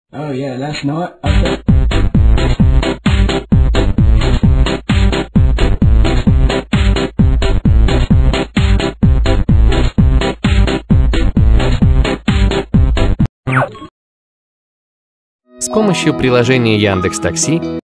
Oh yeah, that's not. Okay. С помощью приложения Яндекс.Такси